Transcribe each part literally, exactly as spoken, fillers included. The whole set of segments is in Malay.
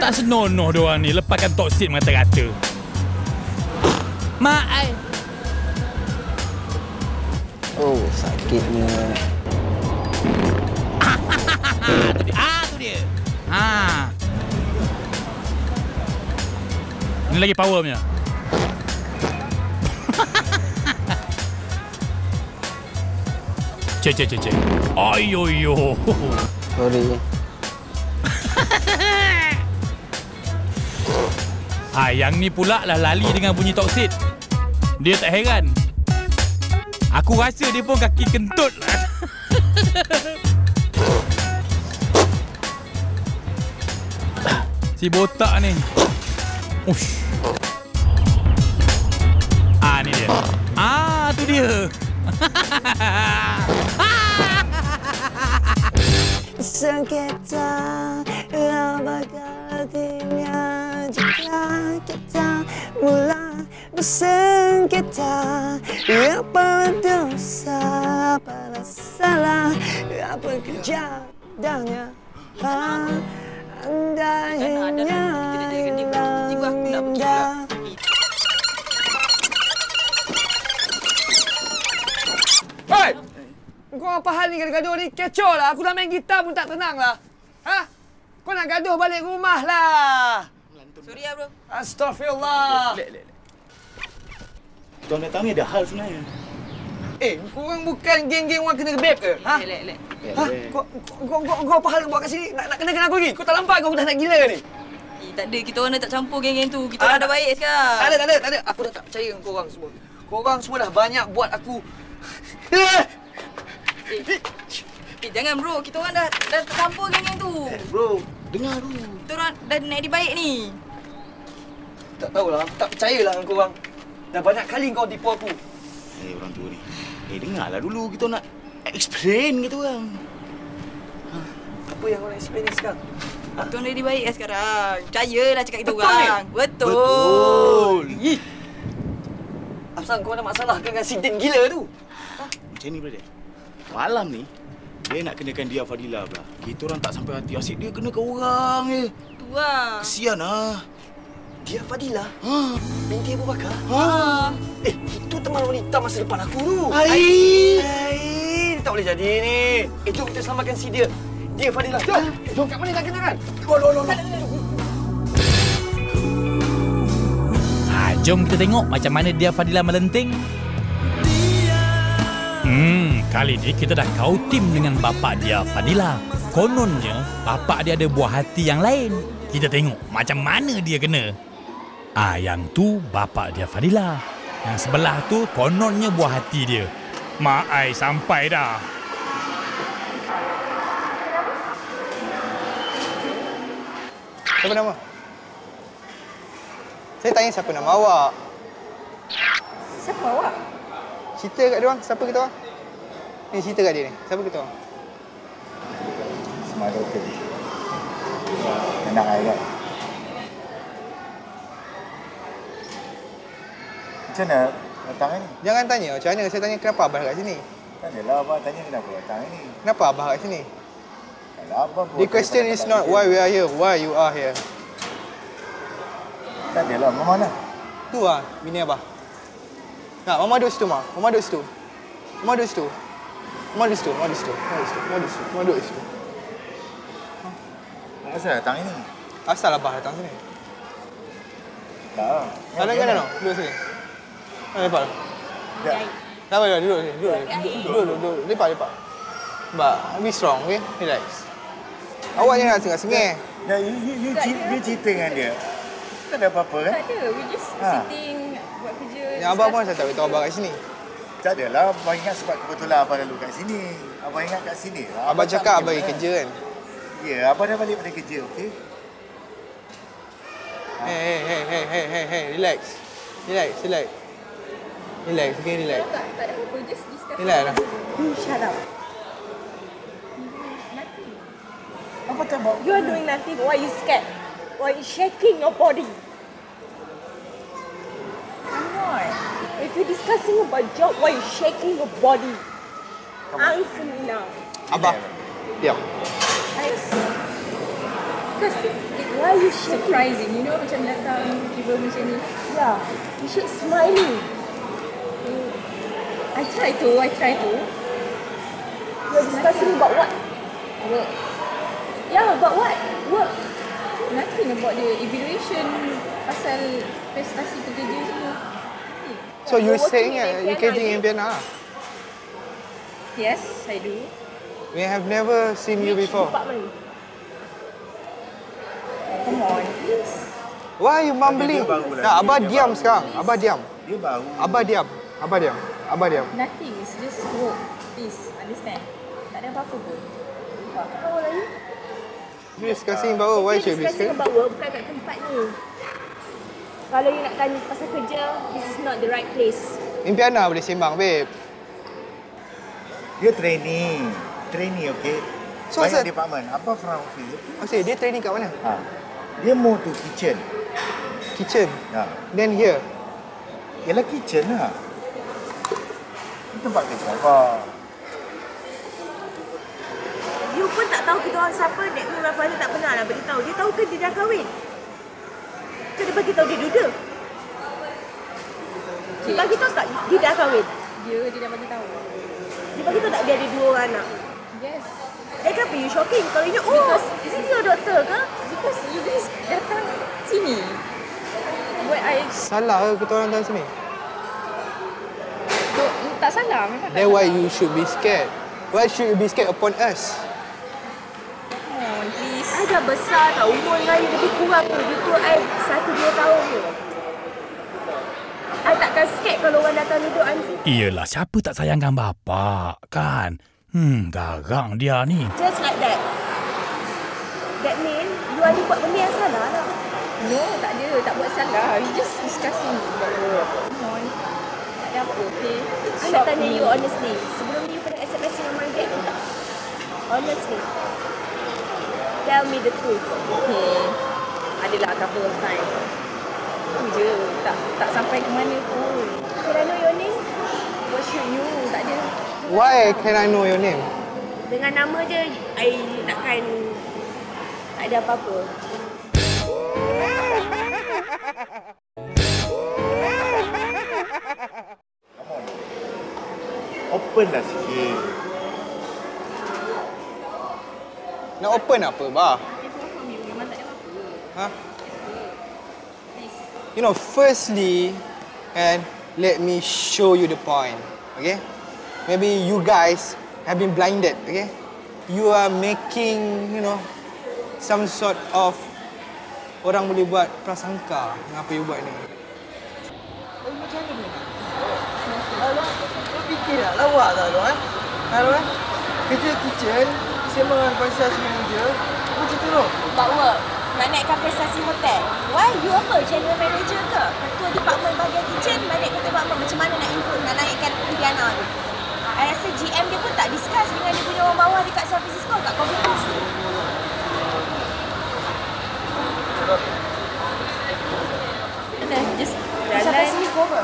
Tak senonoh diorang ni. Lepaskan toksit mata-rata. Mak, ai. Oh, sakitnya. Ah, tu dia. Ah. Ini lagi power punya. Cek, cek, cek, cek. Ayo, yo. Sorry. Ah, yang ni pula lah lali dengan bunyi toksit. Dia tak heran. Aku rasa dia pun kaki kentut lah. Si botak ni. Ush. Ah, ni dia. Ah, tu dia. Sengketa apakah artinya jika kita mula bersengketa? Apalah dosa, apalah salah, apa kejadiannya? Andainya hilang indah. Hei! Kau apa hal ni gaduh-gaduh ni? Kecoh lah. Aku dah main gitar pun tak tenang lah. Ha? Kau nak gaduh balik rumah lah. Sorry lah, bro. Astaghfirullah. Lek, lek, lek. Tuan datang ni ada hal sebenarnya. Eh, korang bukan geng-geng orang kena beb ke? Ha? Lek, lek, lek. Ha? Kau, kau, kau, kau apa hal kau buat kat sini? Nak, nak kenakan aku lagi? Kau tak nampak kau dah nak gila ni? Eh, tak ada. Kita orang dah tak campur geng-geng tu. Kita orang dah baik sekarang. Tak ada, tak ada, tak ada. Aku dah tak percaya dengan korang semua. Korang semua dah banyak buat aku... Eh! Eh, eh, jangan bro. Kita orang dah dah tak campur geng-geng tu. Eh, bro, dengar tu. Kita orang dah nak jadi baik ni. Tak tahulah. Aku tak percayalah dengan korang. Dah banyak kali kau tipu aku. Eh, orang tua ni. Eh, dengarlah dulu. Kita nak explain kita orang. Ha? Apa yang kau nak explain ni sekarang? Ha? Kita orang dah jadi baik lah sekarang. Percayalah cakap kita Betul orang. ni? Betul. Betul. Ih. Asal kau ada masalah dengan si Din gila tu? Ha? Macam ni, brother. Malam ni, dia nak kenakan dia Fadila pula. Kita orang tak sampai hati. Asyik dia kenakan orang je. Tu lah. Kesian lah. Dia Fadila? Ha? Binti Abu Bakar? Ha? Eh, itu teman wanita masa depan aku tu. Hai. Hai, tak boleh jadi ni. Eh, jom kita selamatkan si dia. Dia Fadila. Jom. Jom, kat mana nak kenakan? Loh, loh, loh. Ha, jom kita tengok macam mana dia Fadila melenting. Hmm, kali ni kita dah kau tim dengan bapa dia Fadila. Kononnya bapa dia ada buah hati yang lain. Kita tengok macam mana dia kena. Ah, yang tu bapa dia Fadila. Yang sebelah tu kononnya buah hati dia. Mak ai sampai dah. Siapa nama? Saya tanya siapa nama awak. Siapa awak? Cerita kat dia orang, siapa kita orang? Ni cerita kat dia ni. Siapa kita orang? Semua doktor. Enak ayat. Macam mana datang ni? Jangan tanya macam mana. Saya tanya kenapa abah kat sini. Tak adalah abang tanya kenapa datang ni. Kenapa abah kat sini? Kalau abang The question is not why we are here, why you are here. Tak adalah, mama mana? Tu lah, bini abah. Nak, mama duduk situ, Ma. Mama duduk situ. Mama duduk situ. Mama duduk situ. Mama duduk situ. Mama duduk situ. Mama duduk situ. Mama duduk situ. Asal datang ni? Asal abah datang sini. Tak. Ada kan no? Duduk sini. Mana lepak? Tak. Tak apa, duduk sini. Duduk sini. Duduk, duduk, duduk. Lepak, lepak. But be strong, okay? Relax. Awak jangan sengah-sengah. Ya, you, you, you, you cerita dengan dia. Tak ada apa-apa kan? Tak ada. We just Ha. sitting, buat kerja. Yang abang pun saya tak beritahu abang kat sini. Tak adalah, abang ingat sebab kebetulan abang lalu kat sini. Abang ingat kat sini. Abang cakap abang pergi kerja kan? Ya, abang dah balik pada kerja, okey? Hey, hey, hey, hey, hey, hey, hey, relax. Relax, relax. Relax, okay, relax. Tak, tak ada apa-apa. Just discuss. Relax lah. Hmm, shut up. Apa tak abang? You are doing nothing. Why are you scared? Why are you shaking your body? I'm not. If you're discussing about job, why are you shaking your body? Answer me now. Abah, diam. Yes. Because why you shaking? Surprising, you know, macam datang tiba macam ni. Yeah, you should smiling. I try to, I try to. You're discussing about what? Work. Yeah, about what? Work. Nothing about the evaluation pasal prestasi pekerja semua. So you're You're saying working in uh, you're Vienna, catching is in it? Vienna? Yes, I do. We have never seen you Which before. department? Come on, please. Why are you mumbling? Dia baru lagi, Nah, Abah dia diam baru. sekarang. Abah diam. Dia baru. Abah diam. Abah diam. Abah diam. Nothing, it's just work. Please, understand. Tak ada apa-apa pun. How old are you? You're discussing about why should You're be discussing scared? about work, bukan kat tempat ni. Kalau you nak tanya pasal kerja, this is not the right place. Impiana boleh sembang, babe. Dia training. Training, okey? So, Banyak sir- department. Apa front office? Maksudnya dia training kat mana? Ha. Dia mau tu kitchen. Kitchen. Ha. Then here. Ialah kitchen lah. Ini tempat kerja apa? You pun tak tahu kita orang siapa, that means my father tak pernah lah beritahu. Dia tahu ke dia dah kahwin? Ke dia bagi tahu dia duda? Dia bagi tahu tak dia dah kahwin? Dia, dia dah bagi tahu. Dia bagi tahu tak dia ada dua orang anak? Yes. Eh kenapa you shocking? Kalau you, oh, is it your doctor ke? Because you guys datang sini. Buat I... Salah ke kita orang datang sini? Tu, tak salah, memang tak Then salah. why you should be scared? Why should you be scared upon us? Come on, please. I dah besar tau, umur dengan you lebih kurang tu. Dia tu I satu dua tahun je. I takkan scared kalau orang datang duduk I mesti. Iyalah, siapa tak sayangkan bapak, kan? Hmm, garang dia ni. Just like that. That mean you ada buat benda yang salah lah. No, tak ada. Tak buat salah. We just discussing about work. Come on. Tak ada apa, okay? I nak tanya you honestly. Sebelum ni you pernah S M S dengan Margaret ke tak? Honestly. Tell me the truth. Okay. Adalah couple of time. Itu je. Tak tak sampai ke mana pun. Can I know your name? What should you? Tak ada. Why can I know your name? Dengan nama je, I takkan tak ada apa-apa. Open lah sikit. Nak open apa, bah? From you, memang tak ada apa-apa. Huh? Please. You know, firstly, and let me show you the point, okay? Maybe you guys have been blinded, okay? You are making, you know, some sort of orang boleh buat prasangka mengapa you buat ni. Oh, macam ni. Kau fikir tak lawak tak tu, eh? Halo, eh? Kerja kitchen, sembang dengan prestasi manager, macam tu tu. About work. Nak naikkan prestasi hotel. Why? You apa? General manager ke? Ketua department bahagian kitchen, nak naikkan department. Macam mana nak improve, nak naikkan Indiana tu? I rasa G M dia pun tak discuss dengan dia punya orang bawah dekat San Francisco, kat Coffee House. Dah just Sampai jalan. sini kau apa?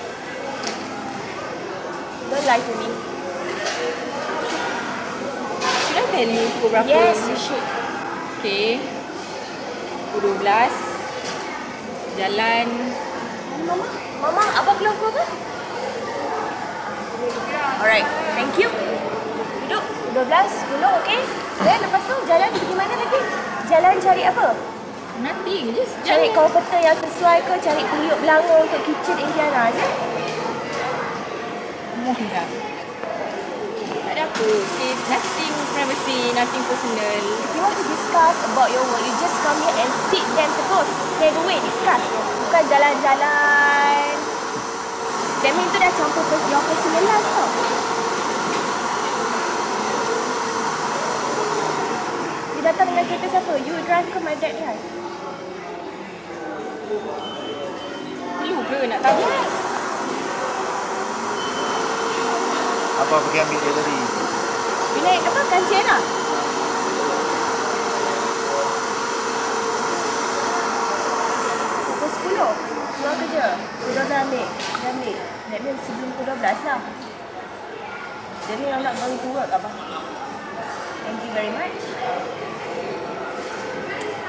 Don't lie to me. Should I tell you pukul berapa? Yes, you should. Okay. Pukul dua belas. Jalan. Mama, Mama, abang keluar kau apa? Alright, thank you. Duduk, dua belas, dulu, okay? Dan lepas tu jalan pergi mana lagi? Jalan cari apa? Nothing. Just Cari jalan. komputer yang sesuai ke? Cari periuk belanga untuk kitchen Indiana, je? Mohon dah. Tak ada apa. Okay. Nothing privacy, nothing personal. If you want to discuss about your work, you just come here and sit then terus. Straight away, discuss. Bukan jalan-jalan. That means tu dah campur your personal life tau. You datang dengan kereta siapa? You drive ke my dad drive? Perlu ke nak tahu? Yes. Apa pergi ambil dia tadi? You naik apa? Kancing lah. Pukul sepuluh. Keluar kerja. Pukul dua belas ambil. Dah ambil. That means sebelum pukul dua belas lah. Jadi I'm not going to work, abang. Thank you very much.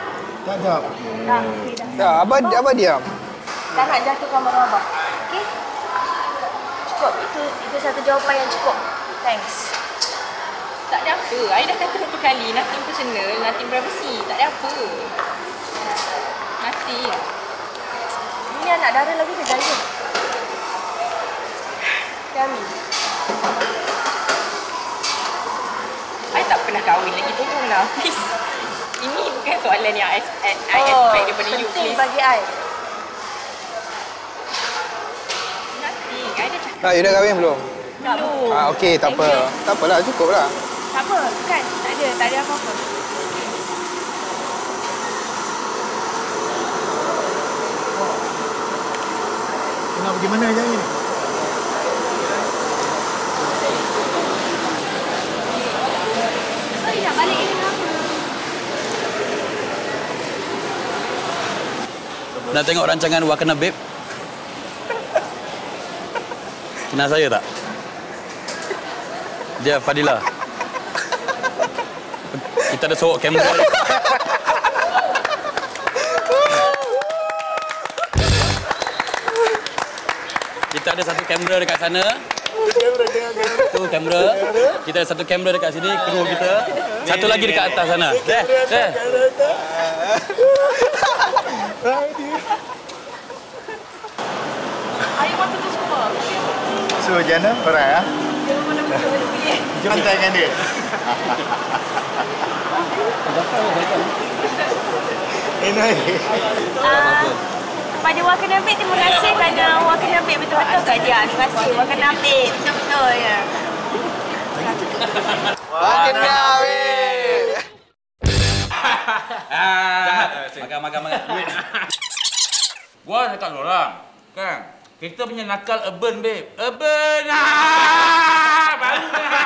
Tak ada. Dah, okey dah. Dah, Abah, Abah diam. Tak nak jatuhkan maruah abang. Okey? Cukup. Itu itu satu jawapan yang cukup. Thanks. Tak ada apa. I dah kata berapa kali. Nothing personal, nothing privacy. Tak ada apa. Nothing. Ini anak dara lagi ke jaya? Kami. I tak pernah kahwin lagi, tolonglah. Please. Ini bukan soalan yang I, I, I Oh, expect daripada you, penting please. bagi I. Nothing. I dah cakap. Nah, you dah kahwin belum? Belum. Ah, okey, tak apa. Tak apalah, cukup lah. Tak apa, kan? Tak ada, tak ada apa-apa. Nak pergi mana je ni? Sorry, nak balik ini kenapa? Nak tengok rancangan Wakenabeb? Kenal saya tak? Dia Fadila. Kita ada sorok kamera. Kita ada satu kamera dekat sana. Tu kamera. Kita ada satu kamera dekat sini, kru kita. Satu lagi dekat atas sana. Deh, deh. I want to semua. So, Jana, alright ah. Jom hantar dengan dia. Eh, naik. Uh, kepada Wakenabeb, terima kasih kerana Wakenabeb betul-betul kat dia. Terima kasih Wakenabeb, betul-betul ya. Wakenabeb. Jahat. Makan, makan, makan. Gua cakap orang, kan? Kita punya nakal urban, babe. Urban! Ah! Baru!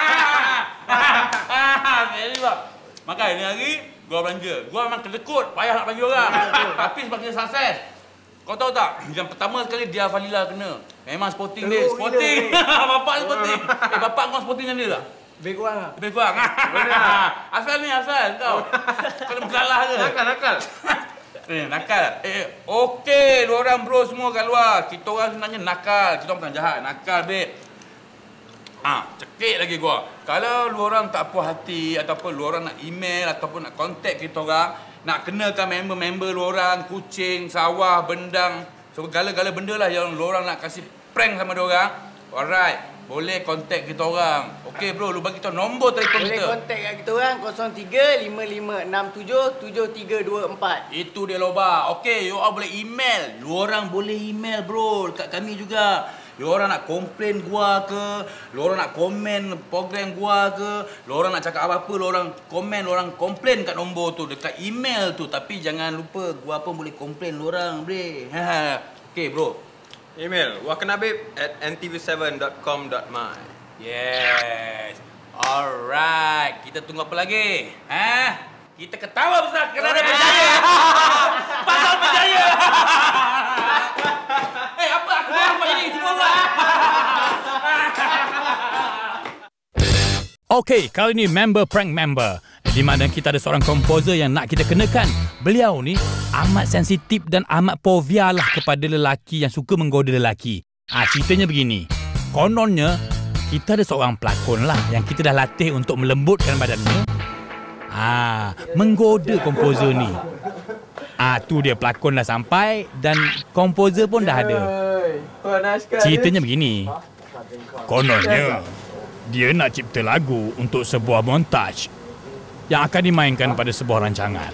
Jadi, bang. Makan ni hari, gua belanja. Gua memang kedekut, payah nak bagi orang. Tapi sebab kita sukses. Kau tahu tak? Yang pertama sekali dia Fadila kena. Memang sporting dia. Sporting. Bapak dia sporting. Eh, bapak kau sporting dengan dia tak? Lebih kurang lah. Lebih kurang. Asal ni, asal kau. Kau ada masalah ke? Nakal, nakal. Eh, nakal. Eh, okey, dua orang bro semua kat luar. Kita orang sebenarnya nakal. Kita orang bukan jahat. Nakal, babe. Ah, cekik lagi gua. Kalau lu orang tak puas hati ataupun lu orang nak email ataupun nak contact kita orang, nak kenakan member-member lu orang, kucing, sawah, bendang, segala-gala benda lah yang lu orang nak kasih prank sama dia orang. Alright, boleh contact kita orang. Okey bro, lu bagi tahu nombor telefon Boleh kita. kontak kat kita orang kosong tiga lima lima enam tujuh tujuh tiga dua empat. Itu dia loba. Okey, you all boleh email. Lu orang boleh email bro dekat kami juga. Lu orang nak komplain gua ke, lu orang nak komen program gua ke, lu orang nak cakap apa-apa, lu orang komen, lu orang komplain kat nombor tu dekat email tu. Tapi jangan lupa gua pun boleh komplain lu orang, bre. Okey bro. Email wakenabeb at n t v seven dot com dot my. Yes. Alright, kita tunggu apa lagi? Ha? Kita ketawa besar kerana berjaya. Pasal berjaya. Eh, apa aku baru buat ini semua buat? Okey, kali ni member prank member. Di mana kita ada seorang komposer yang nak kita kenakan. Beliau ni amat sensitif dan amat fobia lah kepada lelaki yang suka menggoda lelaki. Ah, ceritanya begini. Kononnya kita ada seorang pelakon lah yang kita dah latih untuk melembutkan badannya. Ah, menggoda komposer ni. Ah, tu dia pelakon dah sampai dan komposer pun dah ada. Ceritanya begini. Kononnya dia nak cipta lagu untuk sebuah montaj yang akan dimainkan pada sebuah rancangan.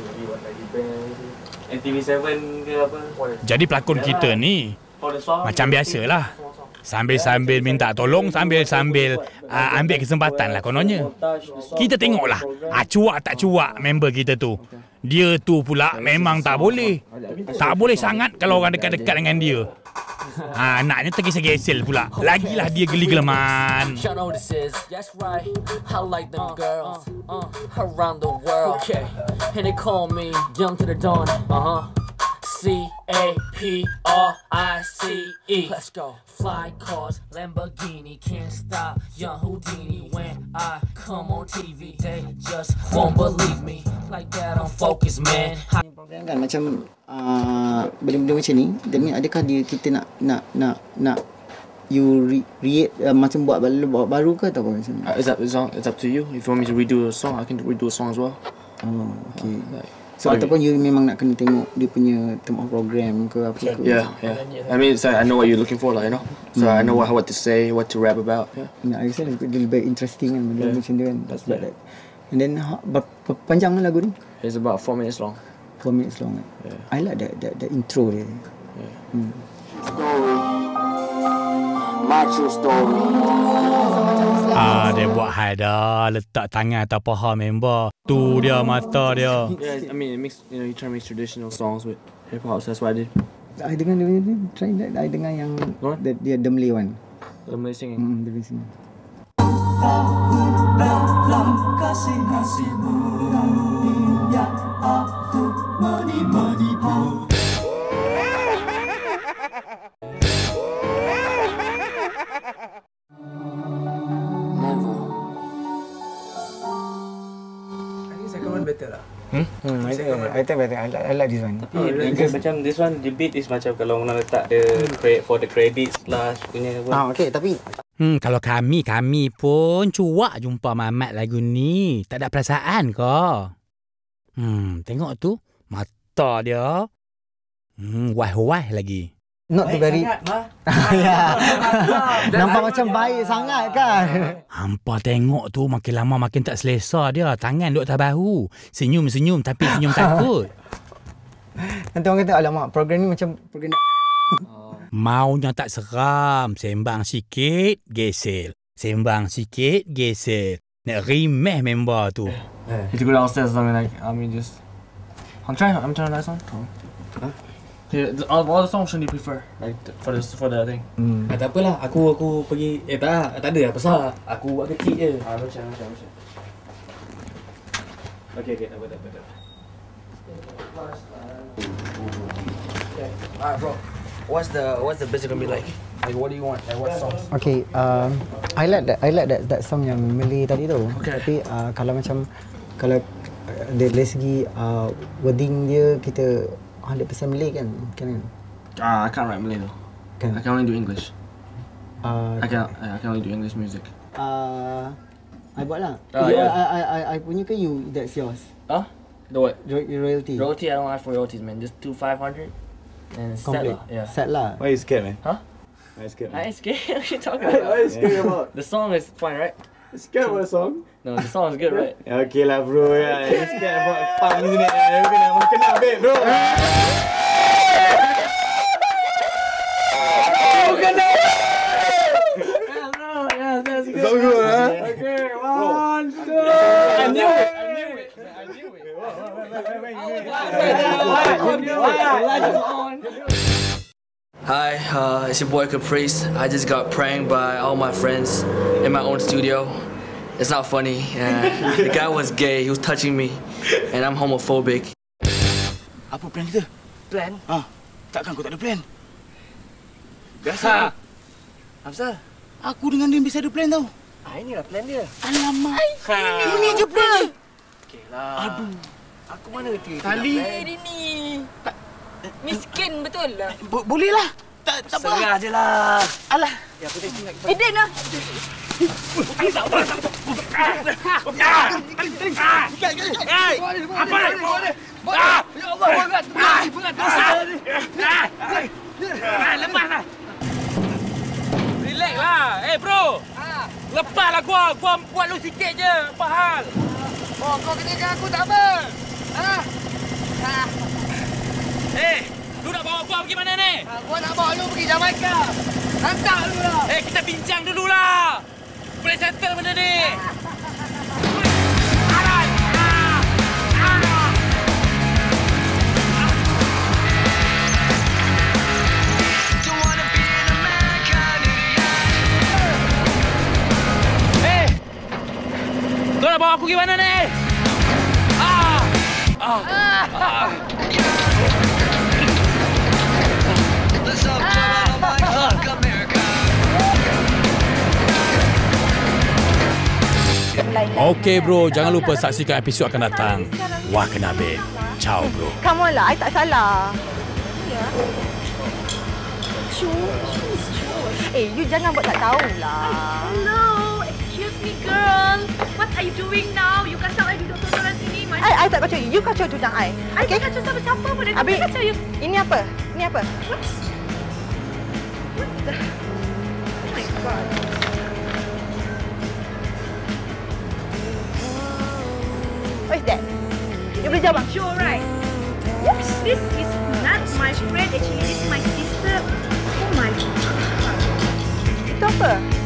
N T V tujuh ke apa? Jadi pelakon kita ni macam biasalah. Sambil-sambil minta tolong, sambil-sambil uh, ambil kesempatan lah kononnya. Kita tengoklah, uh, cuak tak cuak member kita tu. Dia tu pula memang tak boleh. Tak boleh sangat kalau orang dekat-dekat dengan dia. Ha, anaknya tergesel-gesel pula. Lagilah dia geli-geleman. Y'all know this is, that's right. I like them girls around the world. Okay, and they call me Young to the Dawn. Uh huh. C A P R I C E. Let's go. Fly cars, Lamborghini, can't stop. Young Houdini. When I come on T V, they just won't believe me. Like that on Focus, man. Program kan macam uh, benda-benda macam ni. That mean adakah dia kita nak nak nak nak you re- create uh, macam buat baru, buat baru ke atau apa macam ni? Uh, it's up it's, on, it's up to you. If you want me to redo a song, I can redo a song as well. Oh, okay. Uh, like, So so, ataupun you memang nak kena tengok dia punya term of program ke apa ke? Yeah, yeah. I mean, it's like, I know what you're looking for, like, you know. So mm. I know what what to say, what to rap about. Yeah. Nah, I rasa dia lebih interesting kan benda yeah. macam tu kan. That's yeah. that. And then berapa panjang lagu ni? It's about four minutes long. Four minutes long. Kan? Yeah. I like that that that intro dia. Yeah. Hmm. Story. My true story. Ah, dia buat hal dah. Letak tangan atas paha member. Tu dia mata dia. Yeah, I mean, it makes, you know, you try to mix traditional songs with hip hop. So that's what I did. I dengar dia ni try that. I dengar yang dia, dia the Malay one. The Malay singing. Hmm, the Malay singing. Dalam kasih kasihmu yang aku menipu. Better lah. Hmm? Hmm, I think I think better. I like, I like this one. Tapi oh, because macam this one the beat is macam kalau orang letak the credit for the credits slash punya apa. Ah, okay, tapi Hmm, kalau kami, kami pun cuak jumpa Mamat lagu ni. Tak ada perasaan ke? Hmm, tengok tu. Mata dia. Hmm, wah-wah lagi. Not too very... Ya. Nampak macam baik sangat kan? Hampa tengok tu makin lama makin tak selesa dia. Tangan duk atas bahu. Senyum-senyum tapi senyum takut. Nanti orang kata, alamak, program ni macam program... Maunya tak seram. Sembang sikit, gesel. Sembang sikit, gesel. Nak remeh member tu. You to go downstairs or something like, I mean just... I'm trying, I'm trying to write song. Huh? Yeah, all, all the songs should you prefer, like for this for the thing. Hmm. Ah, tak apalah, aku aku pergi eh tak, tak ada besar. Aku buat kecil je. Ah macam macam macam. Okey okey, tak apa tak apa. Okay. Alright, bro. What's the what's the basic gonna be like? Like what do you want? Like what songs? Okay, um, I like that I like that that song yang Malay tadi tu. Okay. Tapi uh, kalau macam kalau uh, dari segi uh, wording dia kita one hundred percent Malay kan? Kan? Ah, uh, I can't write Malay though. Can? I can only do English. Uh, I can I can only do English music. Uh, I buat lah. Uh, you, yeah. I, I, I, I punya ke you? That's yours. Huh? The what? Ro- royalty. Royalty. I don't ask for royalties, man. Just two five hundred. And set Complete. lah. Yeah. Set lah. Why are you scared, man? Huh? Why are you scared, man? I ain't scared. What are you talking about? What are you scared about? The song is fine, right? You scared about the song? No, the song is good, right? Okay lah, bro. Yeah, you scared about punk isn't it? You kena Wakenabeb, bro. So good, huh? Okay, one, two. I knew it. I knew it. I knew it. Hi, uh, it's your boy Caprice. I just got pranked by all my friends in my own studio. It's not funny. Uh, the guy was gay. He was touching me, and I'm homophobic. Apa plan kita? Plan? Ah, takkan kau tak ada plan? Biasa. Hamzah. Aku dengan dia bisa ada plan tau. Ah, inilah plan dia. Alamak. Ha. Ini je plan. Okeylah. Aduh. Aku mana kerti? Tali. Eh, dia ni. Miskin betul lah. Bo- boleh lah. Tak tak apa. Serah je lah. Alah. Ya, aku testing lagi. Eh, Dan lah. Apa ni? Ah! Ya Allah, berat. Berat. Ah, lepas lah. Relax lah. Eh, bro. Lepaslah gua. Gua buat lu sikit je. Apa hal? Oh, kau kenakan aku tak apa. Ha? Ha. Eh, lu nak bawa gua pergi mana ni? Ha, gua nak bawa lu pergi Jamaika. Hantar lu lah. Eh, kita bincang dululah. Boleh settle benda ni. Kau nak bawa aku pergi mana ni? Ah! Ah! Ah! Okey bro, jangan lupa saksikan episod akan datang. Wakenabeb. Ciao bro. Come on lah, I tak salah. Ya. Eh, you jangan buat tak tahulah. Hello, excuse me girl. What are you doing now? You kacau I duduk tontonan sini. I, I tak kacau you. You kacau tunang I. I tak kacau siapa-siapa pun. I Habis, kacau you. Ini apa? Ini apa? What? What the? Oh my god. What is that? You boleh jawab? Sure, right? Oops, this is not my friend. Actually, this is my sister. Oh my god. Itu apa?